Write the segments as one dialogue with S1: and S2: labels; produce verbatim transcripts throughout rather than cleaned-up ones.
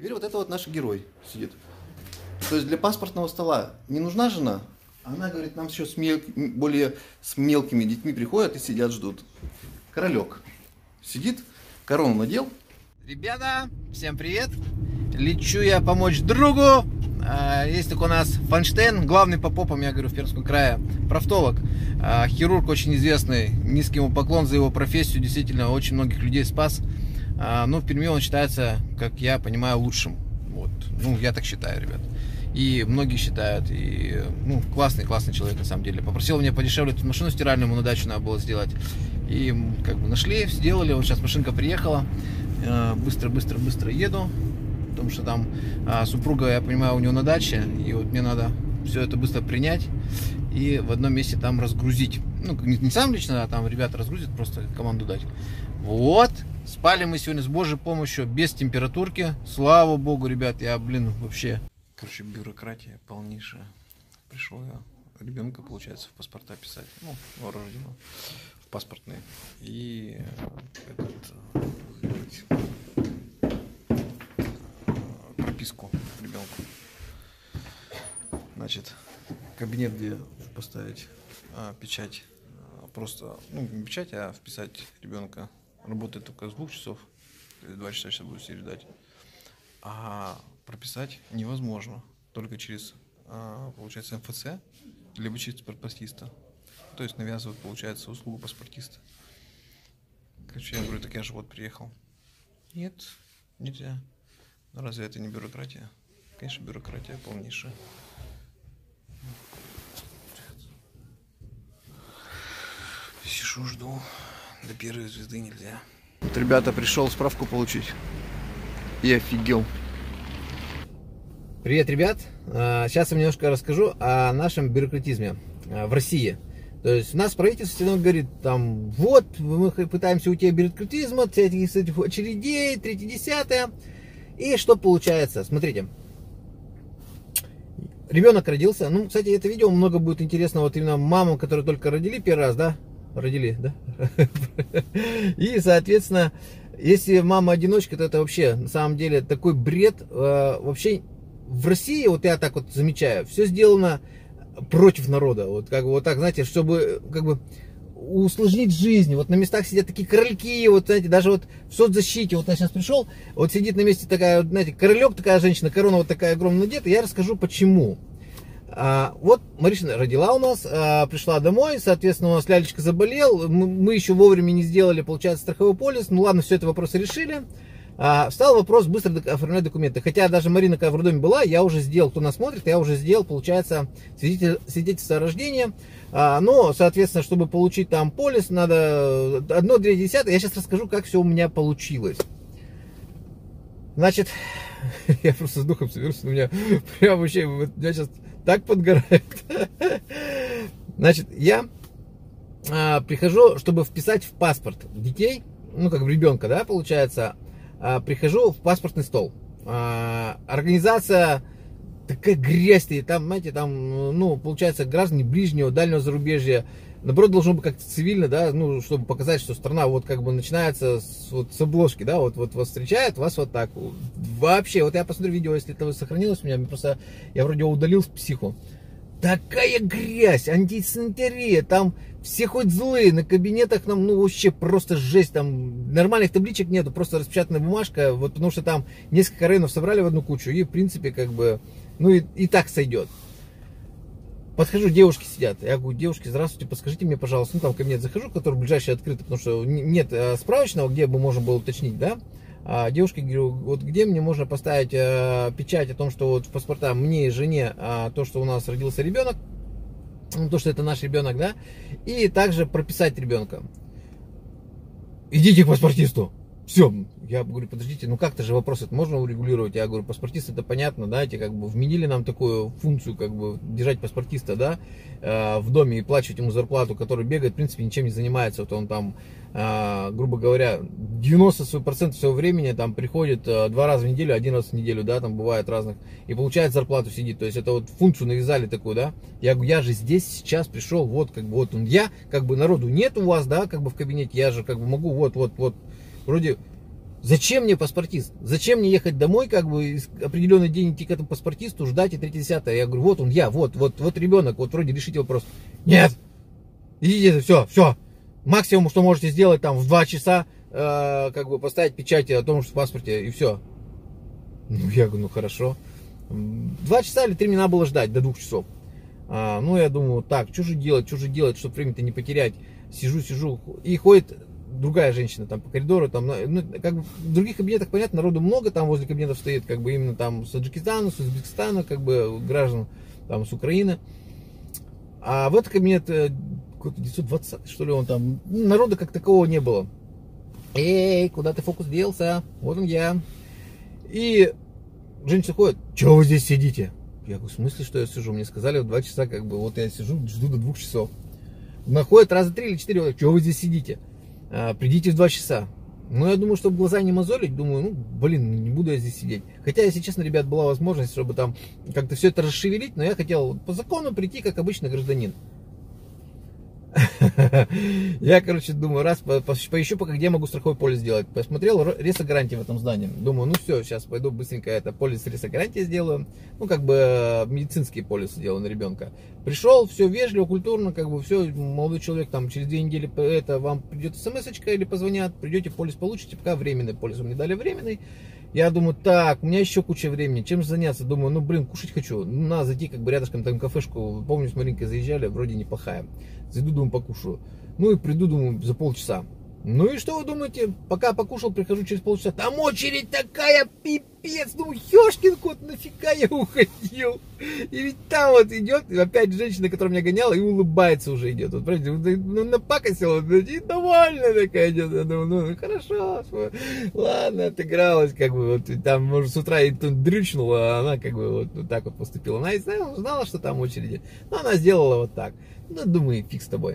S1: Теперь вот это вот наш герой сидит. То есть для паспортного стола не нужна жена. Она говорит, нам еще с мел... более с мелкими детьми приходят и сидят, ждут. Королек сидит, корону надел. Ребята, всем привет. Лечу я помочь другу. Есть такой у нас Фанштейн, главный по попам, я говорю, в Пермском крае. Профтолог, хирург очень известный. Низкий ему поклон за его профессию. Действительно, очень многих людей спас. Но в Перми он считается, как я понимаю, лучшим. Вот. Ну, я так считаю, ребят. И многие считают. И, ну, классный, классный человек, на самом деле. Попросил меня подешевле тут машину стиральную, ему на дачу надо было сделать. И как бы нашли, сделали. Вот сейчас машинка приехала. Быстро, быстро, быстро еду. Потому что там а, супруга, я понимаю, у него на даче. И вот мне надо все это быстро принять. И в одном месте там разгрузить. Ну, не, не сам лично, а там ребята разгрузят, просто команду дать. Вот. Спали мы сегодня с Божьей помощью, без температурки. Слава Богу, ребят, я, блин, вообще... Короче, бюрократия полнейшая. Пришел я ребенка, получается, в паспорта писать. Ну, рожденного. В паспортные. И этот... прописку ребенку. Значит, кабинет, где поставить а, печать. Просто, ну, не печать, а вписать ребенка. Работает только с двух часов. Два часа сейчас буду сидеть ждать. А прописать невозможно. Только через, а, получается, эм эф цэ, либо через паспортиста. То есть навязывают, получается, услугу паспортиста. Короче, я говорю, так я же вот приехал. Нет, нельзя. Но разве это не бюрократия? Конечно, бюрократия полнейшая. Сижу, жду. До первой звезды нельзя. Вот, ребята, пришел справку получить. И офигел. Привет, ребят. Сейчас я немножко расскажу о нашем бюрократизме в России. То есть у нас правительство всегда говорит, там, вот, мы пытаемся уйти от бюрократизма, от этих очередей, третье-десятое. И что получается? Смотрите. Ребенок родился. Ну, кстати, это видео много будет интересно вот именно мамам, которые только родили первый раз, да? Родили, да? И, соответственно, если мама одиночка, то это вообще, на самом деле, такой бред. Вообще, в России, вот я так вот замечаю, все сделано против народа. Вот как бы вот так, знаете, чтобы как бы усложнить жизнь. Вот на местах сидят такие корольки, вот, знаете, даже вот в соцзащите, вот я сейчас пришел, вот сидит на месте такая, знаете, королек, такая женщина, корона вот такая огромная надета, я расскажу почему. А, вот Маришина родила у нас, а, пришла домой, соответственно, у нас Лялечка заболел, мы, мы еще вовремя не сделали, получается, страховой полис, ну ладно, все это вопросы решили. А, встал вопрос быстро оформлять документы, хотя даже Марина, когда в роддоме была, я уже сделал, кто нас смотрит, я уже сделал, получается, свидетельство о рождении, а, но, соответственно, чтобы получить там полис, надо одно, две десятых, я сейчас расскажу, как все у меня получилось. Значит, я просто с духом соберусь, у меня прям вообще, меня сейчас так подгорает. Значит, я а, прихожу, чтобы вписать в паспорт детей, ну, как в ребенка, да, получается, а, прихожу в паспортный стол. А, организация такая грязь, там, знаете, там, ну, получается, граждане ближнего, дальнего зарубежья. Наоборот, должно быть как-то цивильно, да, ну, чтобы показать, что страна вот как бы начинается с, вот, с обложки, да, вот, вот вас встречают, вас вот так. Вообще, вот я посмотрю видео, если это сохранилось у меня, просто я вроде удалил с психу. Такая грязь, антисанитария, там все хоть злые, на кабинетах нам, ну, вообще просто жесть, там нормальных табличек нету, просто распечатанная бумажка, вот потому что там несколько районов собрали в одну кучу, и, в принципе, как бы, ну, и, и так сойдет. Подхожу, девушки сидят. Я говорю, девушки, здравствуйте, подскажите мне, пожалуйста. Ну, там в кабинет захожу, который ближайший открытый, потому что нет справочного, где бы можно было уточнить, да. А девушке говорю, вот где мне можно поставить а, печать о том, что вот в паспорта мне и жене а, то, что у нас родился ребенок, ну, то, что это наш ребенок, да, и также прописать ребенка. Идите к паспортисту. Все, я говорю, подождите, ну как-то же вопрос это можно урегулировать. Я говорю, паспортист это понятно, да, эти как бы вменили нам такую функцию, как бы держать паспортиста, да, э, в доме и плачивать ему зарплату, который бегает, в принципе, ничем не занимается. Вот он там, э, грубо говоря, девяносто процентов своего времени там приходит э, два раза в неделю, один раз в неделю, да, там бывает разных, и получает зарплату, сидит. То есть это вот функцию навязали такую, да. Я говорю, я же здесь сейчас пришел, вот как бы вот он, я, как бы народу нет у вас, да, как бы в кабинете, я же как бы могу вот, вот, вот. Вроде Зачем мне паспортист? Зачем мне ехать домой, как бы определенный день идти к этому паспортисту, ждать и третье-десятое? Я говорю, вот он, я, вот, вот, вот ребенок, вот вроде решите вопрос. Нет! Идите, все, все. Максимум, что можете сделать там в два часа, э, как бы поставить печать о том, что в паспорте, и все. Ну, я говорю, ну хорошо. Два часа или три мне надо было ждать, до двух часов. А, ну, я думаю, так, что же делать, что же делать, чтобы время-то не потерять. Сижу, сижу, и ходит другая женщина там по коридору, там, ну, как бы в других кабинетах, понятно, народу много, там возле кабинетов стоит, как бы именно там с Таджикистана, с Узбекистана, как бы граждан там с Украины. А в этот кабинет какой-то девятьсот двадцатый, что ли, он там, ну, народа как такового не было. Эй, куда ты фокус делся? Вот он я. И женщина ходит, чего вы здесь сидите? Я говорю, в смысле, что я сижу? Мне сказали в два часа, как бы, вот я сижу, жду до двух часов. Находят раза три или четыре, чего вы здесь сидите? А, придите в два часа. Ну, я думаю, чтобы глаза не мозолить, думаю, ну, блин, не буду я здесь сидеть. Хотя, если честно, ребят, была возможность, чтобы там как-то все это расшевелить, но я хотел по закону прийти, как обычный гражданин. Я, короче, думаю, раз, поищу пока, где я могу страховой полис сделать. Посмотрел ресо-гарантии в этом здании. Думаю, ну все, сейчас пойду быстренько это полис ресо-гарантии сделаю. Ну, как бы медицинский полис сделаю на ребенка. Пришел, все вежливо, культурно, как бы все, молодой человек, там через две недели это вам придет смс-очка или позвонят, придете, полис получите, пока временный полис вам не дали временный. Я думаю, так, у меня еще куча времени, чем же заняться? Думаю, ну, блин, кушать хочу. Ну, надо зайти, как бы рядышком там кафешку, помню, с Маринкой заезжали, вроде неплохая. Зайду, думаю, покушаю. Ну и приду, думаю, за полчаса. Ну и что вы думаете? Пока покушал, прихожу через полчаса. Там очередь такая, пипец. Ну, ёшкин кот, нафига я уходил? И ведь там вот идет, опять женщина, которая меня гоняла, и улыбается уже идет. Вот, правда, ну, напакостила, и довольная такая идет. Я думаю, ну, хорошо, ладно, отыгралась, как бы, вот, там, может, с утра и дрючнула, а она, как бы, вот, вот так вот поступила. Она и знала, знала, что там очереди, но она сделала вот так. Ну, думаю, фиг с тобой.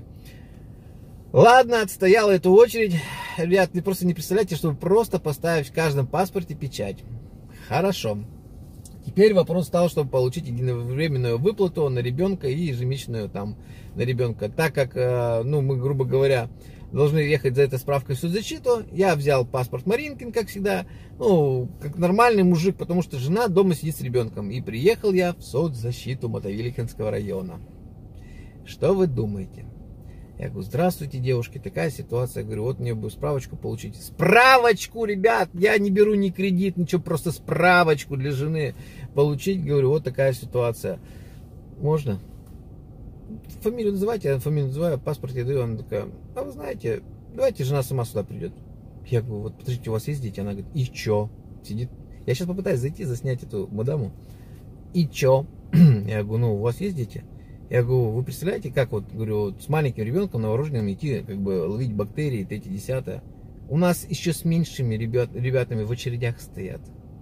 S1: Ладно, отстояла эту очередь. Ребят, вы просто не представляете, чтобы просто поставить в каждом паспорте печать. Хорошо. Теперь вопрос стал, чтобы получить единовременную выплату на ребенка и ежемесячную там на ребенка. Так как, ну, мы, грубо говоря, должны ехать за этой справкой в соцзащиту, я взял паспорт Маринкин, как всегда, ну, как нормальный мужик, потому что жена дома сидит с ребенком. И приехал я в соцзащиту Мотовилихинского района. Что вы думаете? Я говорю, здравствуйте, девушки, такая ситуация. Я говорю, вот мне бы справочку получить. Справочку, ребят, я не беру ни кредит, ничего, просто справочку для жены получить. Говорю, вот такая ситуация. Можно? Фамилию называйте, я фамилию называю, паспорт я даю. Она такая, а вы знаете, давайте жена сама сюда придет. Я говорю, вот подождите, у вас есть дети? Она говорит, и чё? Сидит. Я сейчас попытаюсь зайти, заснять эту мадаму. И чё? Я говорю, ну, у вас есть дети? Я говорю, вы представляете, как вот, говорю, с маленьким ребенком новорожденным идти, как бы ловить бактерии, третье-десятое. У нас еще с меньшими ребят, ребятами в очередях стоят.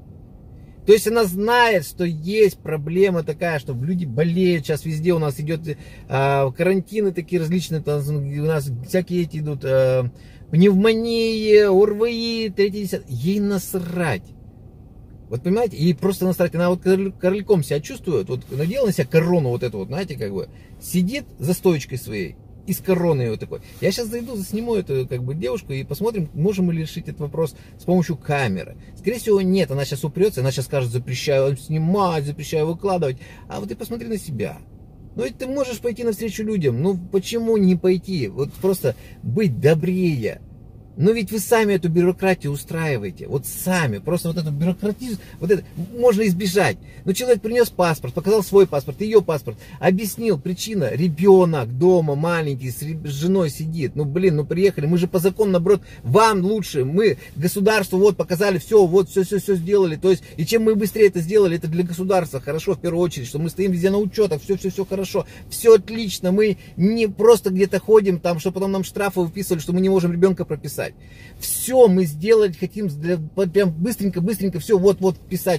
S1: То есть она знает, что есть проблема такая, что люди болеют, сейчас везде у нас идет а, карантины такие различные, там, у нас всякие эти идут а, пневмонии, ОРВИ, третье-десятое. Ей насрать. Вот понимаете, и просто насрать, она вот корольком себя чувствует, вот надела на себя корону вот эту вот, знаете, как бы, сидит за стоечкой своей и с короной вот такой. Я сейчас зайду, засниму эту, как бы, девушку и посмотрим, можем мы ли решить этот вопрос с помощью камеры. Скорее всего, нет, она сейчас упрется, она сейчас скажет, запрещаю снимать, запрещаю выкладывать, а вот ты посмотри на себя. Ну, ведь ты можешь пойти навстречу людям, ну, почему не пойти, вот просто быть добрее. Но ведь вы сами эту бюрократию устраиваете. Вот сами. Просто вот эту бюрократию, вот это можно избежать. Но человек принес паспорт, показал свой паспорт, ее паспорт, объяснил, причина, ребенок дома маленький, с женой сидит. Ну, блин, ну приехали, мы же по закону, наоборот, вам лучше, мы государству вот показали, все, вот, все, все, все сделали. То есть, и чем мы быстрее это сделали, это для государства хорошо, в первую очередь, что мы стоим везде на учетах, все, все, все хорошо, все отлично, мы не просто где-то ходим там, что потом нам штрафы выписывали, что мы не можем ребенка прописать. Все мы сделали, хотим для, прям быстренько, быстренько все вот-вот писать.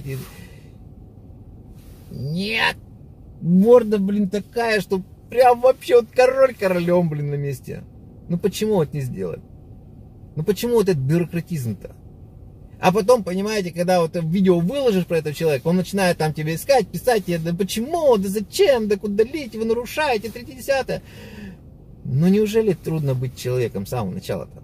S1: Нет, морда, блин, такая, что прям вообще вот король королем, блин, на месте. Ну почему вот не сделать? Ну почему вот этот бюрократизм-то? А потом, понимаете, когда вот видео выложишь про этого человека, он начинает там тебя искать, писать, да почему, да зачем, да куда лить, вы нарушаете, третье-десятое. Ну неужели трудно быть человеком с самого начала-то?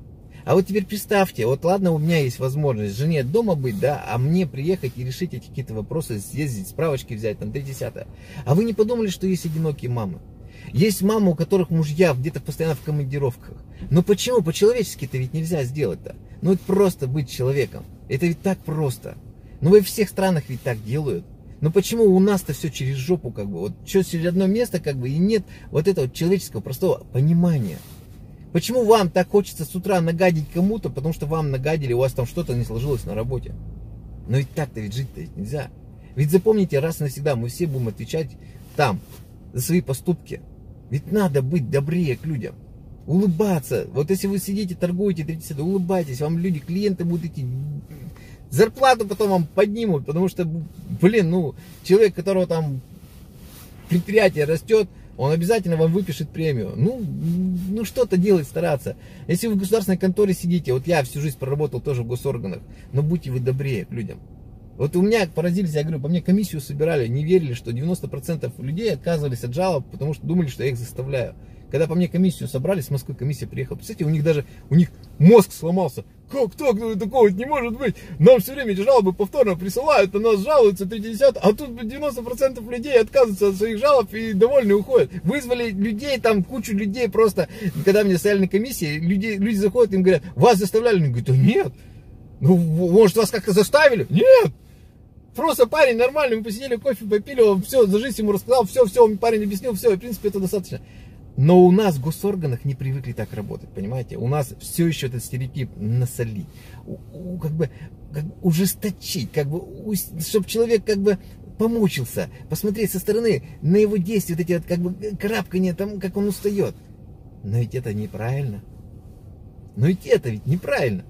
S1: А вот теперь представьте, вот ладно, у меня есть возможность жене дома быть, да, а мне приехать и решить эти какие-то вопросы, съездить, справочки взять, там, три десятое. А вы не подумали, что есть одинокие мамы? Есть мамы, у которых мужья где-то постоянно в командировках. Но почему? По-человечески это ведь нельзя сделать-то. Ну это просто быть человеком. Это ведь так просто. Ну во всех странах ведь так делают. Но почему у нас-то все через жопу, как бы, вот что через одно место, как бы, и нет вот этого человеческого простого понимания. Почему вам так хочется с утра нагадить кому-то, потому что вам нагадили, у вас там что-то не сложилось на работе. Но ведь так-то ведь жить-то ведь нельзя. Ведь запомните раз и навсегда, мы все будем отвечать там за свои поступки. Ведь надо быть добрее к людям. Улыбаться. Вот если вы сидите, торгуете, тридцать, улыбайтесь, вам люди, клиенты будут идти. Зарплату потом вам поднимут, потому что, блин, ну, человек, которого там предприятие растет, он обязательно вам выпишет премию. Ну, ну что-то делать, стараться. Если вы в государственной конторе сидите, вот я всю жизнь проработал тоже в госорганах, но будьте вы добрее к людям. Вот у меня поразились, я говорю, по мне комиссию собирали, не верили, что девяносто процентов людей отказывались от жалоб, потому что думали, что я их заставляю. Когда по мне комиссию собрали, с Москвы комиссия приехала, представляете, у них даже, у них мозг сломался. Как так? Ну, такого не может быть. Нам все время эти жалобы повторно присылают, на нас жалуются три десятых, а тут девяносто процентов людей отказываются от своих жалоб и довольны уходят. Вызвали людей, там кучу людей просто, когда мне стояли на комиссии, люди, люди заходят, им говорят, вас заставляли? Они говорят, да нет. Ну, может, вас как-то заставили? Нет. Просто парень нормальный, мы посидели, кофе попили, он все, за жизнь ему рассказал, все, все, парень объяснил, все, и в принципе это достаточно. Но у нас в госорганах не привыкли так работать, понимаете? У нас все еще этот стереотип насолить, у, у, как бы как, ужесточить, как бы, чтобы человек как бы помучился, посмотреть со стороны на его действия, вот эти вот как бы карабкания, там, как он устает. Но ведь это неправильно. Но ведь это ведь неправильно.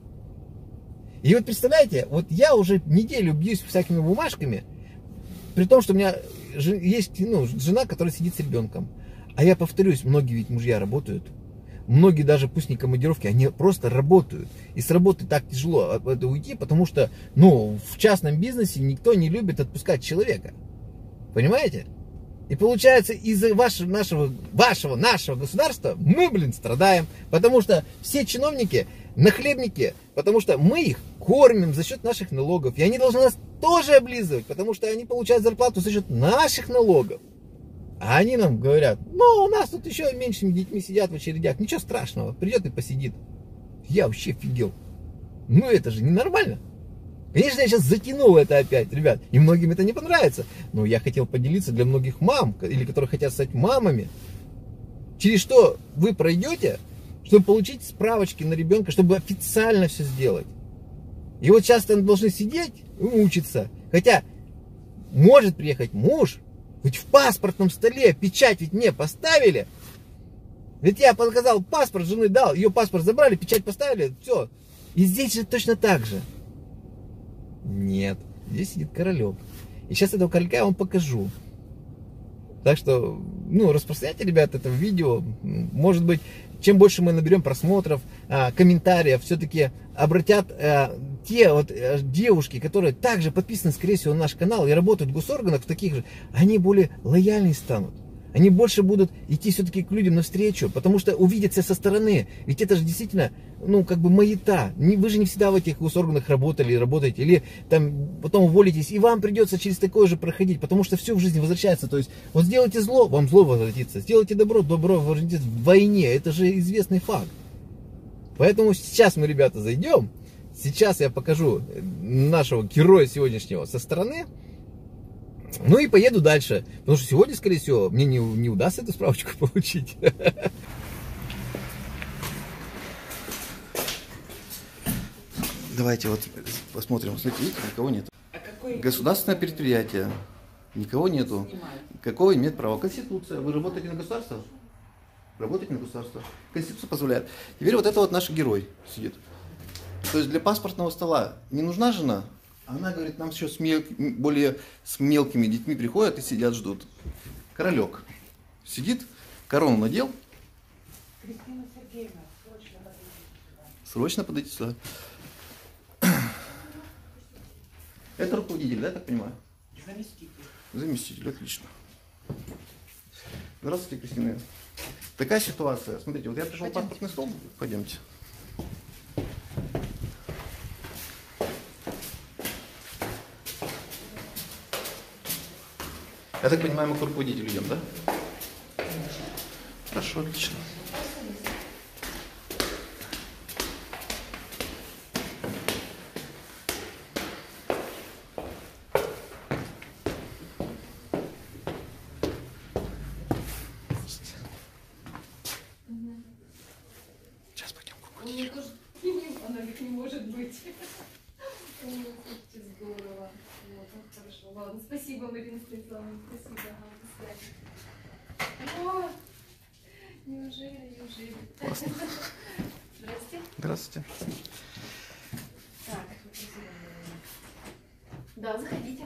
S1: И вот представляете, вот я уже неделю бьюсь всякими бумажками, при том, что у меня есть, ну, жена, которая сидит с ребенком. А я повторюсь, многие ведь мужья работают. Многие даже, пусть не командировки, они просто работают. И с работы так тяжело это уйти, потому что, ну, в частном бизнесе никто не любит отпускать человека. Понимаете? И получается, из-за вашего, нашего, вашего, нашего государства мы, блин, страдаем. Потому что все чиновники нахлебники, потому что мы их кормим за счет наших налогов. И они должны нас тоже облизывать, потому что они получают зарплату за счет наших налогов. А они нам говорят, ну, у нас тут еще меньшими детьми сидят в очередях. Ничего страшного, придет и посидит. Я вообще офигел. Ну, это же ненормально. Конечно, я сейчас затянул это опять, ребят. И многим это не понравится. Но я хотел поделиться для многих мам, или которые хотят стать мамами. Через что вы пройдете, чтобы получить справочки на ребенка, чтобы официально все сделать. И вот сейчас там должны сидеть и мучиться. Хотя может приехать муж, ведь в паспортном столе печать ведь мне поставили. Ведь я показал паспорт, жены дал, ее паспорт забрали, печать поставили, все. И здесь же точно так же. Нет, здесь сидит королек. И сейчас этого королька я вам покажу. Так что, ну, распространяйте, ребята, это видео. Может быть, чем больше мы наберем просмотров, комментариев, все-таки обратят те вот девушки, которые также подписаны, скорее всего, на наш канал и работают в госорганах, в таких же, они более лояльнее станут. Они больше будут идти все-таки к людям навстречу, потому что увидят себя со стороны. Ведь это же действительно, ну, как бы маята. Вы же не всегда в этих госорганах работали, работаете, или там потом уволитесь, и вам придется через такое же проходить, потому что все в жизни возвращается. То есть, вот сделайте зло, вам зло возвратится. Сделайте добро, добро возвратится в войне. Это же известный факт. Поэтому сейчас мы, ребята, зайдем. Сейчас я покажу нашего героя сегодняшнего со стороны. Ну и поеду дальше. Потому что сегодня, скорее всего, мне не, не удастся эту справочку получить. Давайте вот посмотрим. Смотрите, видите, никого нет. А какой... Государственное предприятие. Никого нету. Какого имеет право? Конституция. Вы работаете на государство? Работаете на государство. Конституция позволяет. Теперь вот это вот наш герой сидит. То есть для паспортного стола не нужна жена? Она говорит, нам еще с мел... более с мелкими детьми приходят и сидят, ждут. Королек сидит, корону надел. Кристина Сергеевна, срочно подойти сюда. Срочно подойти сюда. Это руководитель, да, я так понимаю? Заместитель. Заместитель, отлично. Здравствуйте, Кристина. Такая ситуация. Смотрите, вот я пришел в паспортный стол. Пойдемте. Я так понимаю, мы к руководителю идем, да? Хорошо, отлично. Сейчас пойдем к руководителю.
S2: Она ведь не может быть. Здорово. Вот, хорошо. Ладно, спасибо, Марина Станиславовна. Спасибо. О, неужели, неужели.
S1: Классно.
S2: Здравствуйте.
S1: Здравствуйте.
S2: Так, да, заходите.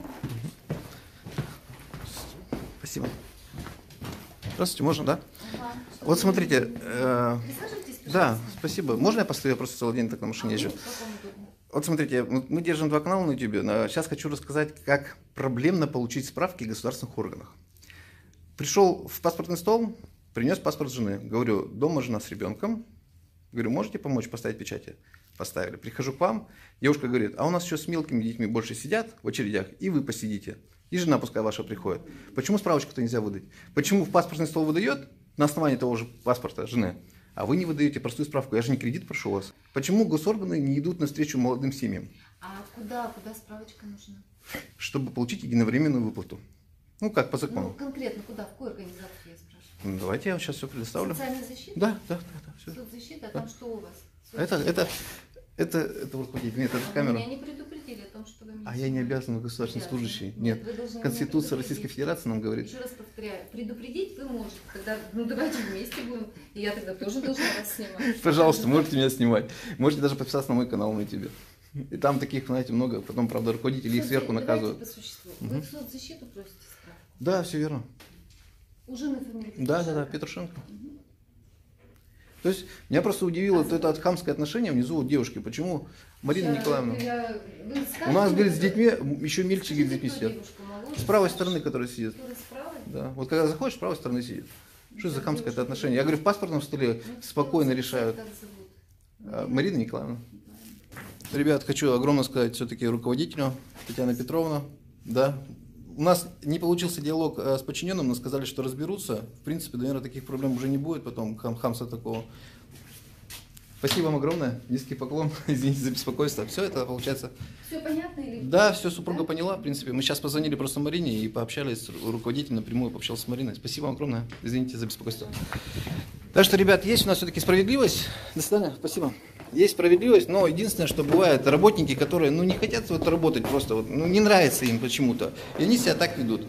S1: Спасибо. Здравствуйте, можно, да?
S2: Ага.
S1: Вот смотрите. Э,
S2: Присаживайтесь, пожалуйста.
S1: да, спасибо. Можно я постою? Я просто целый день так на машине езжу. Вот смотрите, мы держим два канала на YouTube. Сейчас хочу рассказать, как проблемно получить справки в государственных органах. Пришел в паспортный стол, принес паспорт жены. Говорю, дома жена с ребенком. Говорю, можете помочь поставить печати? Поставили. Прихожу к вам, девушка говорит, а у нас еще с мелкими детьми больше сидят в очередях, и вы посидите. И жена пускай ваша приходит. Почему справочку-то нельзя выдать? Почему в паспортный стол выдает на основании того же паспорта жены, а вы не выдаете простую справку? Я же не кредит прошу вас. Почему госорганы не идут навстречу молодым семьям?
S2: А куда, куда справочка нужна?
S1: Чтобы получить единовременную выплату. Ну, как по
S2: Ну,
S1: закону.
S2: конкретно куда? В какой организации, я спрашиваю?
S1: Ну, давайте я вам сейчас все предоставлю.
S2: Социальная защита?
S1: Да, да, да, да, все.
S2: Соцзащита, а
S1: Да.
S2: там что у вас?
S1: Это, это, это, это руководитель. Нет, это
S2: А
S1: камера.
S2: Вы меня не предупредили о том, что вы меня...
S1: А я не обязан, вы государственный
S2: Обязаны.
S1: служащий.
S2: Нет,
S1: Нет.
S2: вы должны меня
S1: Конституция
S2: предупредить.
S1: Российской Федерации нам говорит.
S2: Еще раз повторяю, предупредить вы можете. Тогда, ну давайте вместе будем. И я тогда тоже должна вас снимать.
S1: Пожалуйста, можете меня снимать. Можете даже подписаться на мой канал на YouTube. И там таких, знаете, много. Потом, правда, руководители их сверху
S2: Давайте
S1: наказывают.
S2: по существу. Вы в соцзащиту просите справку?
S1: Да, все верно.
S2: У жены фамилия
S1: Да, да, да, Петрушенко. То есть меня просто удивило вот это хамское отношение внизу у девушки. Почему, Марина
S2: Я-
S1: Николаевна?
S2: я- вы скажете,
S1: У нас, говорит, с
S2: кто-
S1: детьми, еще мельче, говорит, с детьми
S2: кто
S1: сидят.
S2: девушка, моложе,
S1: С правой
S2: старше?
S1: стороны, которая сидит.
S2: Которая с правой?
S1: Да. Вот когда заходишь, с правой стороны сидит. Что за хамское это
S2: Девушка.
S1: отношение? Я говорю, в паспортном столе
S2: Ну,
S1: спокойно
S2: кто-
S1: решают.
S2: как зовут?
S1: А, Марина Николаевна. Ребят, хочу огромно сказать все-таки руководителю, Татьяна Петровна. Да. У нас не получился диалог э, с подчиненным, но сказали, что разберутся. В принципе, наверное, таких проблем уже не будет, потом хам хамса такого. Спасибо вам огромное, низкий поклон, извините за беспокойство. Все это получается.
S2: Все понятно или?
S1: Да, все, супруга
S2: Да?
S1: поняла, в принципе. Мы сейчас позвонили просто Марине и пообщались с руководителем напрямую, пообщался с Мариной. Спасибо вам огромное, извините за беспокойство. Так что, ребят, есть у нас все-таки справедливость. До свидания, спасибо. Есть справедливость, но единственное, что бывает, работники, которые, ну, не хотят вот работать просто, вот, ну, не нравится им почему-то, и они себя так ведут.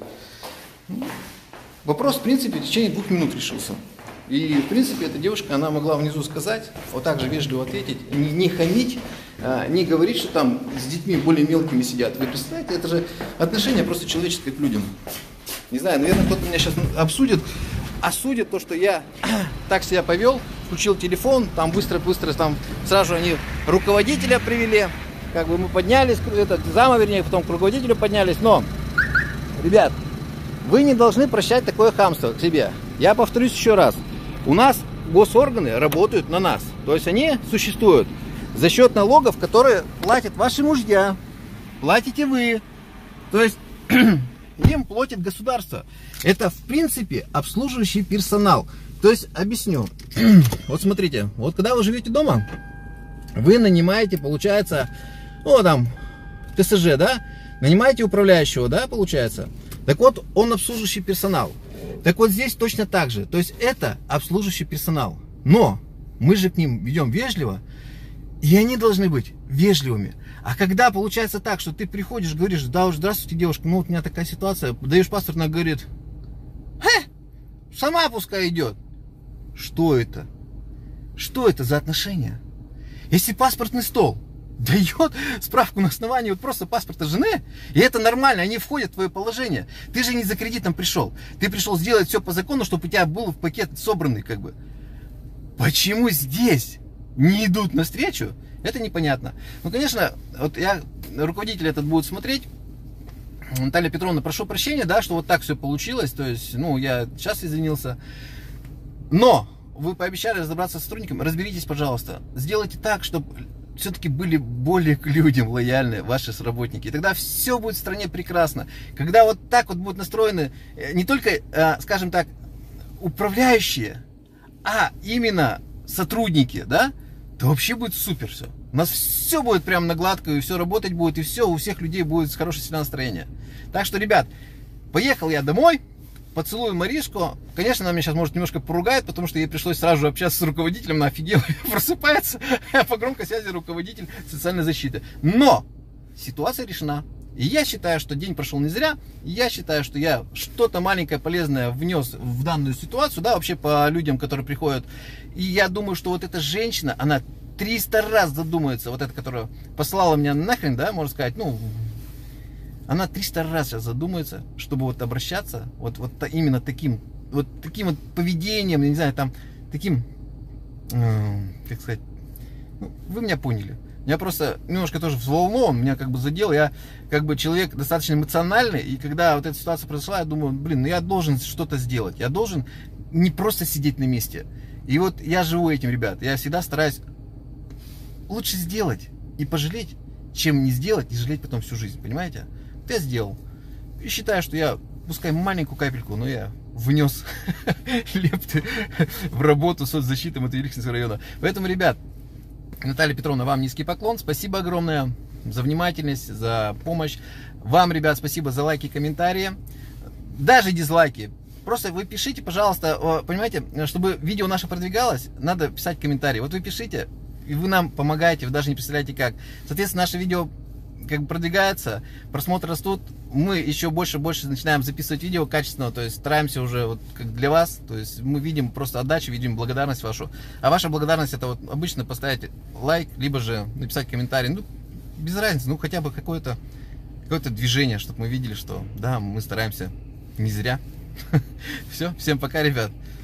S1: Вопрос, в принципе, в течение двух минут решился. И, в принципе, эта девушка, она могла внизу сказать, вот так же вежливо ответить, не, не хамить, а, не говорить, что там с детьми более мелкими сидят. Вы представляете, это же отношение просто человеческое к людям. Не знаю, наверное, кто-то меня сейчас обсудит, осудит то, что я так себя повел, включил телефон, там быстро-быстро, там сразу же они руководителя привели, как бы мы поднялись, этот зама, вернее, потом к руководителю поднялись, но, ребят, вы не должны прощать такое хамство к себе. Я повторюсь еще раз, у нас госорганы работают на нас, то есть они существуют за счет налогов, которые платят ваши мужья, платите вы, то есть им платит государство. Это, в принципе, обслуживающий персонал. То есть, объясню. Вот смотрите, вот когда вы живете дома, вы нанимаете, получается, ну, там, ТСЖ, да? Нанимаете управляющего, да, получается? Так вот, он обслуживающий персонал. Так вот, здесь точно так же. То есть, это обслуживающий персонал. Но мы же к ним ведем вежливо, и они должны быть вежливыми. А когда получается так, что ты приходишь, говоришь, да уж, здравствуйте, девушка, ну вот у меня такая ситуация, даешь паспорт, она говорит, хе, сама пускай идет. Что это? Что это за отношения? Если паспортный стол дает справку на основании вот просто паспорта жены, и это нормально, они входят в твое положение. Ты же не за кредитом пришел. Ты пришел сделать все по закону, чтобы у тебя был в пакет собранный, как бы. Почему здесь не идут навстречу? Это непонятно. Ну, конечно, вот я, руководитель этот будет смотреть. Наталья Петровна, прошу прощения, да, что вот так все получилось. То есть, ну, я сейчас извинился. Но вы пообещали разобраться с сотрудником. Разберитесь, пожалуйста. Сделайте так, чтобы все-таки были более к людям лояльны ваши работники. И тогда все будет в стране прекрасно. Когда вот так вот будут настроены не только, скажем так, управляющие, а именно сотрудники, да, то вообще будет супер все. У нас все будет прям на гладко, и все работать будет, и все, у всех людей будет хорошее сильное настроение. Так что, ребят, поехал я домой, поцелую Маришку. Конечно, она меня сейчас может немножко поругает, потому что ей пришлось сразу же общаться с руководителем, она офигела, просыпается, а по громкой связи руководитель социальной защиты. Но ситуация решена. И я считаю, что день прошел не зря. И я считаю, что я что-то маленькое полезное внес в данную ситуацию, да, вообще по людям, которые приходят. И я думаю, что вот эта женщина, она триста раз задумается, вот эта, которая послала меня нахрен, да, можно сказать, ну, она триста раз сейчас задумается, чтобы вот обращаться, вот, вот именно таким, вот таким вот поведением, я не знаю, там, таким, э, как сказать, ну, вы меня поняли. Я просто немножко тоже взволнован, меня как бы задел, я как бы человек достаточно эмоциональный, и когда вот эта ситуация произошла, я думаю, блин, ну я должен что-то сделать, я должен не просто сидеть на месте. И вот я живу этим, ребят, я всегда стараюсь лучше сделать и пожалеть, чем не сделать и жалеть потом всю жизнь, понимаете? Вот я сделал, и считаю, что я, пускай маленькую капельку, но я внес лепты в работу соцзащиты Мотовилихинского района. Поэтому, ребят, Наталья Петровна, вам низкий поклон, спасибо огромное за внимательность, за помощь. Вам, ребят, спасибо за лайки и комментарии, даже дизлайки. Просто вы пишите, пожалуйста, понимаете, чтобы видео наше продвигалось, надо писать комментарии. Вот вы пишите, и вы нам помогаете, вы даже не представляете как. Соответственно, наше видео как бы продвигается, просмотры растут, мы еще больше и больше начинаем записывать видео качественно, то есть стараемся уже вот как для вас, то есть мы видим просто отдачу, видим благодарность вашу, а ваша благодарность это вот обычно поставить лайк, либо же написать комментарий, ну без разницы, ну хотя бы какое-то какое-то движение, чтобы мы видели, что да, мы стараемся не зря. Все, всем пока, ребят.